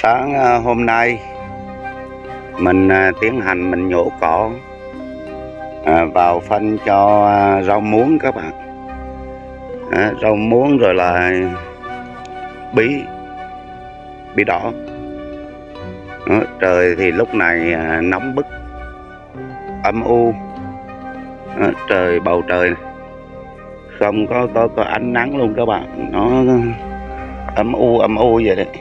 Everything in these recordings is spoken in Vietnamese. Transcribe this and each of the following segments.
Sáng hôm nay mình tiến hành mình nhổ cỏ vào phân cho rau muống các bạn. Rau muống rồi là bí đỏ. Trời thì lúc này nóng bức âm u. Bầu trời này, không có ánh nắng luôn các bạn, nó âm u vậy đấy.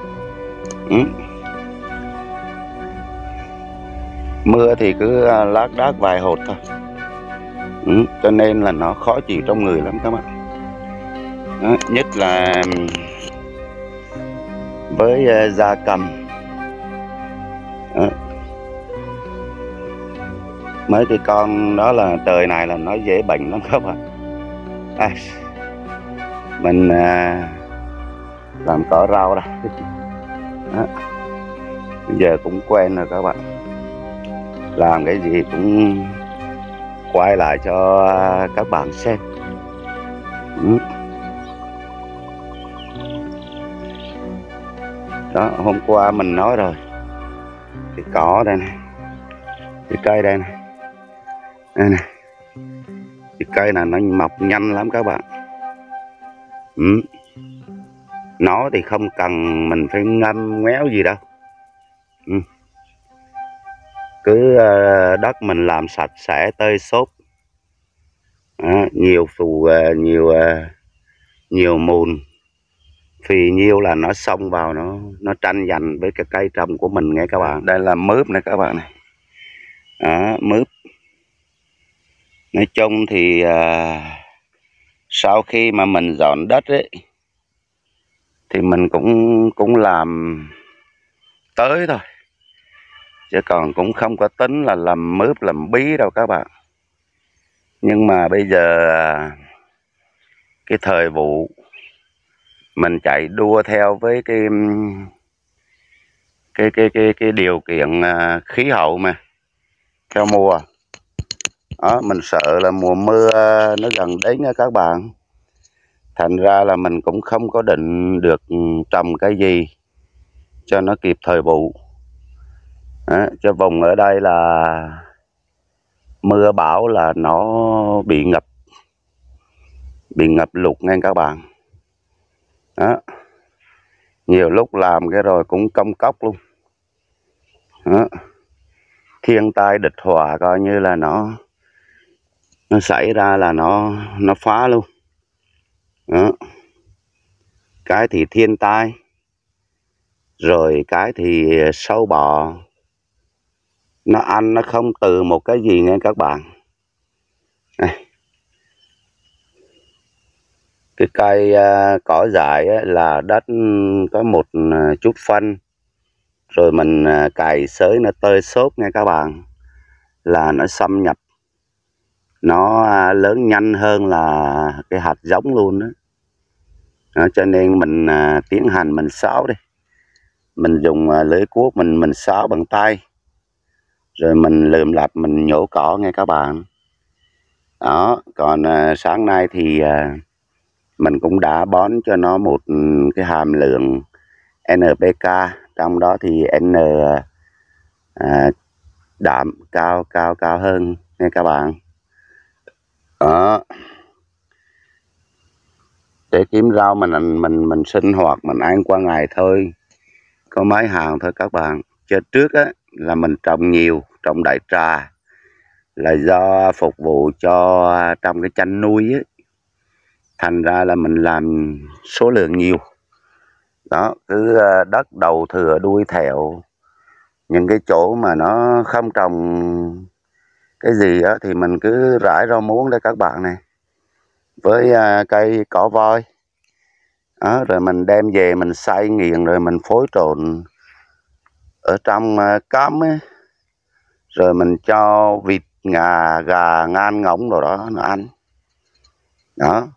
Mưa thì cứ lác đác vài hột thôi. Cho nên là nó khó chịu trong người lắm các bạn. Nhất là với gia cầm. Mấy cái con đó là trời này là nó dễ bệnh lắm các bạn. Mình làm cỏ rau đây. Bây giờ cũng quen rồi các bạn, làm cái gì cũng quay lại cho các bạn xem. Đó, hôm qua mình nói rồi, cái cỏ đây này, cái cây đây này, đây này, cái cây này nó mọc nhanh lắm các bạn. Nó thì không cần mình phải ngâm ngoéo gì đâu. Cứ đất mình làm sạch sẽ tơi xốp, nhiều phù nhiều mùn phì nhiêu là nó xông vào, nó tranh giành với cái cây trồng của mình nghe các bạn. Đây là mướp này các bạn này. Mướp nói chung thì sau khi mà mình dọn đất ấy thì mình cũng làm tới thôi, chứ còn cũng không có tính là làm mướp làm bí đâu các bạn. Nhưng mà bây giờ cái thời vụ mình chạy đua theo với cái điều kiện khí hậu mà theo mùa. Đó, mình sợ là mùa mưa nó gần đến nha các bạn. Thành ra là mình cũng không có định được trồng cái gì cho nó kịp thời vụ. Cho vùng ở đây là mưa bão là nó bị ngập lụt nghe các bạn. Đó. Nhiều lúc làm cái rồi cũng công cốc luôn. Đó. Thiên tai địch họa coi như là nó xảy ra là nó phá luôn. Đó. Cái thì thiên tai, rồi cái thì sâu bọ nó ăn, nó không từ một cái gì nghe các bạn. Này. Cái cây cỏ dại là đất có một chút phân, rồi mình cày xới nó tơi xốp nghe các bạn, là nó xâm nhập, nó lớn nhanh hơn là cái hạt giống luôn đó. Cho nên mình tiến hành mình xáo đi, mình dùng lưỡi cuốc mình xáo bằng tay, rồi mình lượm lặt mình nhổ cỏ nghe các bạn. Đó, còn sáng nay thì mình cũng đã bón cho nó một cái hàm lượng NPK, trong đó thì N đạm cao hơn nghe các bạn. Đó. Để kiếm rau mình sinh hoạt mình ăn qua ngày thôi, có mấy hàng thôi các bạn. Chứ trước á là mình trồng nhiều, trồng đại trà là do phục vụ cho trong cái chăn nuôi á, thành ra là mình làm số lượng nhiều. Đó, cứ đất đầu thừa đuôi thẹo, những cái chỗ mà nó không trồng cái gì á thì mình cứ rải rau muống đây các bạn này, với cây cỏ voi. Đó, rồi mình đem về mình xay nghiền rồi mình phối trộn ở trong cám ấy. Rồi mình cho vịt, gà, ngan ngỗng rồi đó nó ăn. Đó,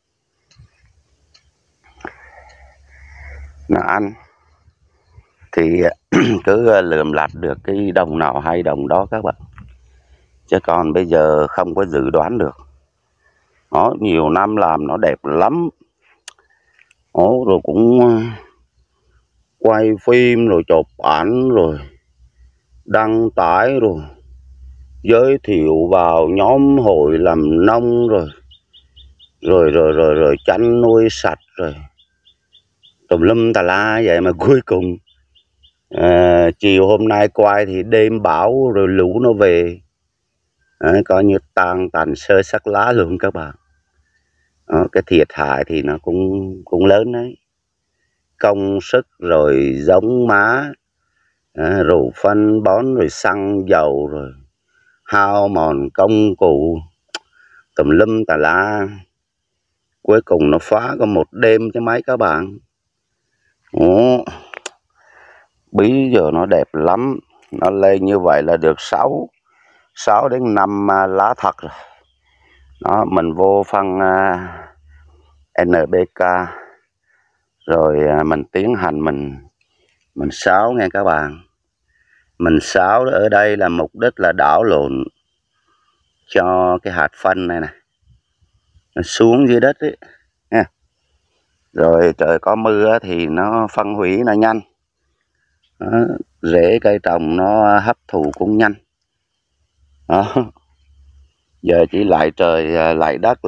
nó ăn thì cứ lượm lặt được cái đồng nào hay đồng đó các bạn, chứ còn bây giờ không có dự đoán được. Đó, nhiều năm làm nó đẹp lắm. Đó, rồi cũng quay phim rồi chụp ảnh rồi đăng tải rồi giới thiệu vào nhóm hội làm nông rồi chăn nuôi sạch rồi tùm lum tà la vậy mà cuối cùng chiều hôm nay quay thì đêm bão rồi lũ nó về. Đấy, coi như tan tành sơ sắc lá luôn các bạn. Đó, cái thiệt hại thì nó cũng lớn đấy, công sức rồi giống má, rồi phân bón rồi xăng dầu rồi hao mòn công cụ tùm lum tà la, cuối cùng nó phá có một đêm chứ mấy các bạn. Ủa, bí giờ nó đẹp lắm, nó lên như vậy là được 6 đến 5 lá thật rồi. Đó, mình vô phân NPK rồi mình tiến hành mình xáo nghe các bạn. Mình xáo ở đây là mục đích là đảo lộn cho cái hạt phân này này nó xuống dưới đất ấy nha. Rồi trời có mưa thì nó phân hủy nó nhanh. Đó, rễ cây trồng nó hấp thụ cũng nhanh. Đó. Giờ chỉ lại trời lại đất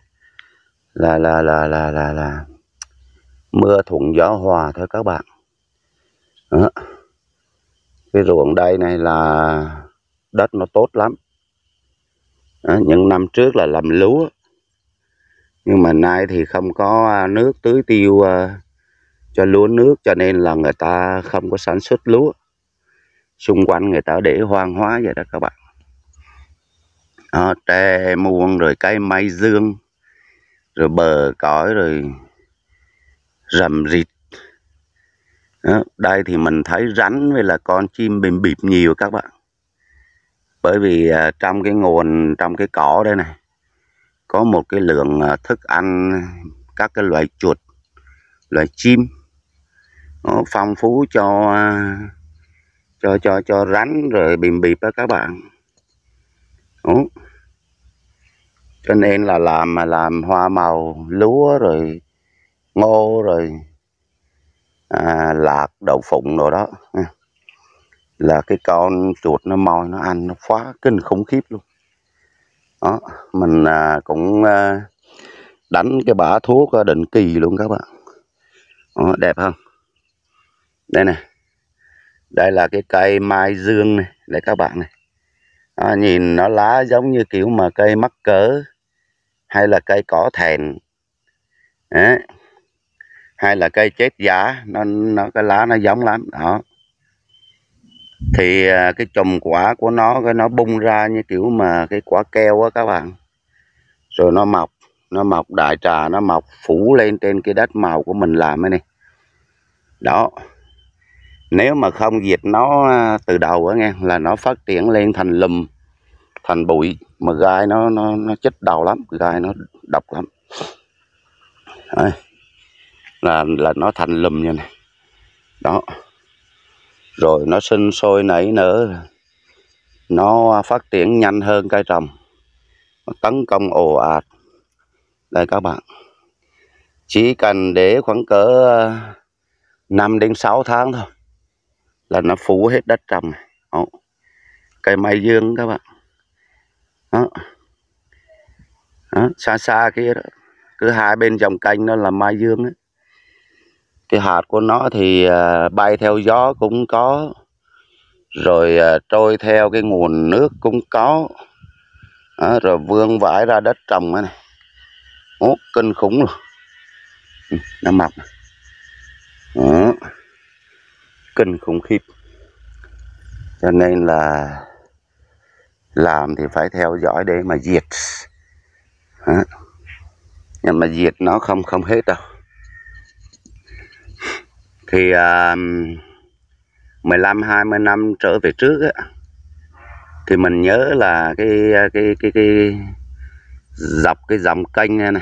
là mưa thuận gió hòa thôi các bạn. Đó. Cái ruộng đây này là đất nó tốt lắm. Đó, những năm trước là làm lúa, nhưng mà nay thì không có nước tưới tiêu cho lúa nước, cho nên là người ta không có sản xuất lúa. Xung quanh người ta để hoang hóa vậy đó các bạn. Đó, tre muôn rồi cây mai dương rồi bờ cõi rồi rầm rịt. Đó, đây thì mình thấy rắn với là con chim bìm bịp nhiều các bạn. Bởi vì trong cái nguồn, trong cái cỏ đây này có một cái lượng thức ăn các cái loài chuột, loài chim nó phong phú cho rắn rồi bìm bịp đó các bạn. Đó. Cho nên là làm hoa màu lúa rồi ngô rồi lạc đậu phụng rồi đó là cái con chuột nó moi nó ăn, nó phá kinh khủng khiếp luôn. Đó, mình cũng đánh cái bã thuốc định kỳ luôn các bạn. Đó, đẹp không? Đây nè, đây là cái cây mai dương này, đây các bạn này. Đó, nhìn nó lá giống như kiểu mà cây mắc cỡ hay là cây cỏ thẹn. Đấy. Hay là cây chết giá, nó cái lá nó giống lắm. Đó. Thì cái chùm quả của nó bung ra như kiểu mà cái quả keo á các bạn. Rồi nó mọc đại trà, nó mọc phủ lên trên cái đất màu của mình làm ấy này. Đó. Nếu mà không diệt nó từ đầu á nghe, là nó phát triển lên thành lùm, thành bụi, mà gai nó chết đầu lắm, gai nó độc lắm. Đấy. Là nó thành lùm như này. Đó. Rồi nó sinh sôi nảy nở, nó phát triển nhanh hơn cây trồng, nó tấn công ồ ạt. Đây các bạn, chỉ cần để khoảng cỡ 5 đến 6 tháng thôi là nó phủ hết đất trồng này. Đó. Cây mai dương các bạn. Đó. Đó. Xa xa kia đó, cứ hai bên dòng kênh nó là mai dương ấy. Cái hạt của nó thì bay theo gió cũng có, rồi trôi theo cái nguồn nước cũng có. Đó, rồi vươn vãi ra đất trồng này. Ố, kinh khủng luôn. Nó mọc. Đó. Kinh khủng khiếp. Cho nên là làm thì phải theo dõi để mà diệt. Đó. Nhưng mà diệt nó không hết đâu. Thì 15-20 năm trở về trước á, thì mình nhớ là cái dọc cái dòng kênh này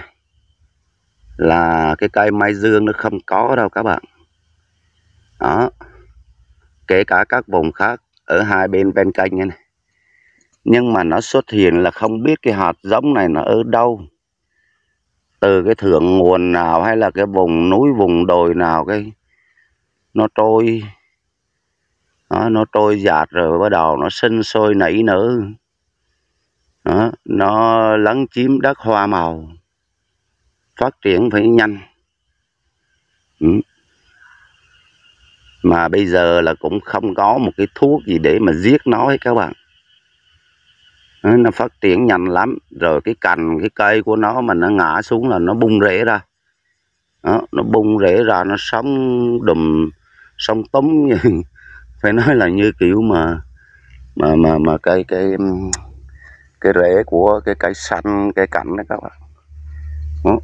là cái cây mai dương nó không có đâu các bạn. Đó. Kể cả các vùng khác ở hai bên ven kênh này. Nhưng mà nó xuất hiện là không biết cái hạt giống này nó ở đâu, từ cái thượng nguồn nào hay là cái vùng núi vùng đồi nào, cái nó trôi đó, nó trôi dạt rồi bắt đầu nó sinh sôi nảy nở đó, nó lấn chiếm đất hoa màu, phát triển phải nhanh. Mà bây giờ là cũng không có một cái thuốc gì để mà giết nó hết các bạn. Nó phát triển nhanh lắm. Rồi cái cành, cái cây của nó mà nó ngã xuống là nó bung rễ ra đó, nó bung rễ ra, nó sống đùm, sống túm như phải nói là như kiểu mà cái rễ của cái cây xanh, cây cảnh đó các bạn đó.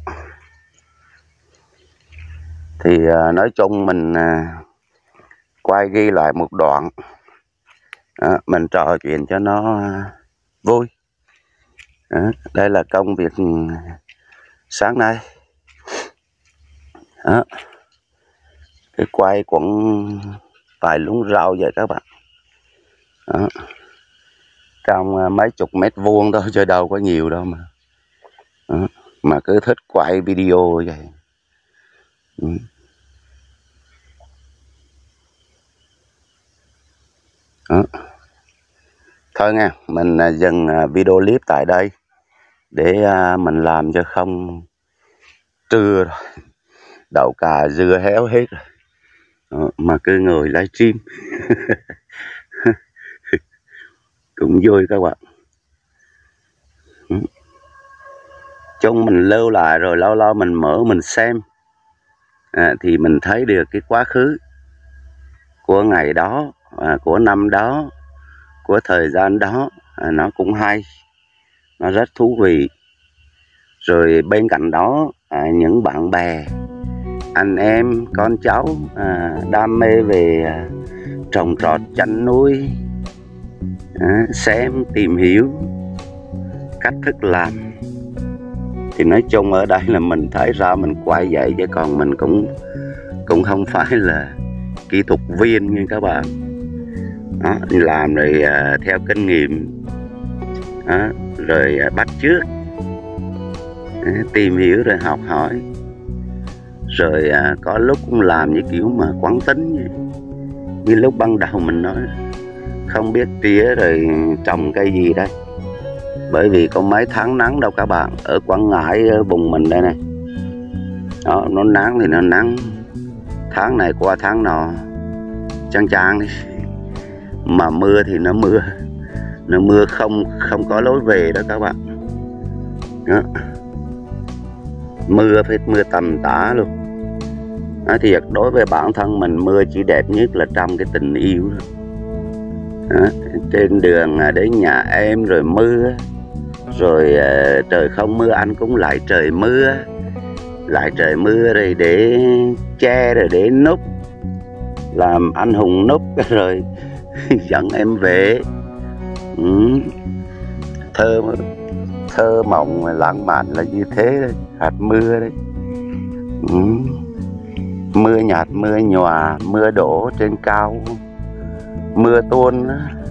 Thì nói chung mình quay ghi lại một đoạn đó, mình trò chuyện cho nó vui đó. Đây là công việc sáng nay đó. Cái quay cũng vài luống rau vậy các bạn đó. Trong mấy chục mét vuông thôi chứ đâu có nhiều đâu mà đó. Mà cứ thích quay video vậy. Đó. Thôi nha, mình dừng video clip tại đây để mình làm cho không trưa rồi, đậu cà dưa héo hết rồi. Đó, mà cứ ngồi livestream cũng vui các bạn. Chung mình lưu lại rồi lâu lâu mình mở mình xem thì mình thấy được cái quá khứ của ngày đó, của năm đó, của thời gian đó, nó cũng hay, nó rất thú vị. Rồi bên cạnh đó những bạn bè, anh em, con cháu đam mê về trồng trọt, chăn nuôi, xem, tìm hiểu cách thức làm. Thì nói chung ở đây là mình thấy ra mình quay vậy, chứ còn mình cũng không phải là kỹ thuật viên như các bạn đó, làm rồi theo kinh nghiệm đó, rồi bắt chước, tìm hiểu rồi học hỏi. Rồi có lúc cũng làm như kiểu mà quán tính như lúc ban đầu mình nói, không biết tía rồi trồng cây gì đây. Bởi vì có mấy tháng nắng đâu các bạn. Ở Quảng Ngãi, ở vùng mình đây này đó, nó nắng thì nó nắng, tháng này qua tháng nọ chang chang đi. Mà mưa thì nó mưa không có lối về đó các bạn đó. Mưa phải mưa tầm tã luôn đó. Thiệt đối với bản thân mình, mưa chỉ đẹp nhất là trong cái tình yêu đó. Trên đường đến nhà em rồi mưa, rồi trời không mưa anh cũng lại trời mưa, rồi để che, rồi để núp, làm anh hùng núp rồi dẫn em về. Thơ mộng lãng mạn là như thế đấy, hạt mưa đấy. Mưa nhạt, mưa nhòa, mưa đổ trên cao, mưa tuôn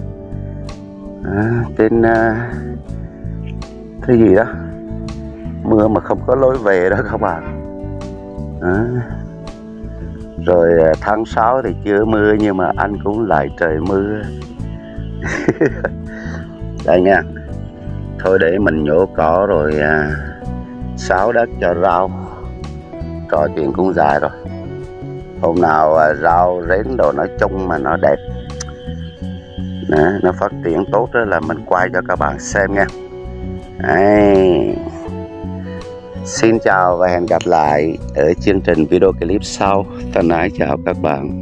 trên cái gì đó, mưa mà không có lối về đó các bạn. Rồi tháng 6 thì chưa mưa nhưng mà anh cũng lại trời mưa. Đây nha. Thôi để mình nhổ cỏ rồi xáo đất cho rau. Trò chuyện cũng dài rồi. Hôm nào rau rến đồ nói chung mà nó đẹp, nó phát triển tốt đó là mình quay cho các bạn xem nha. Đấy. Xin chào và hẹn gặp lại ở chương trình video clip sau. Thân ái chào các bạn.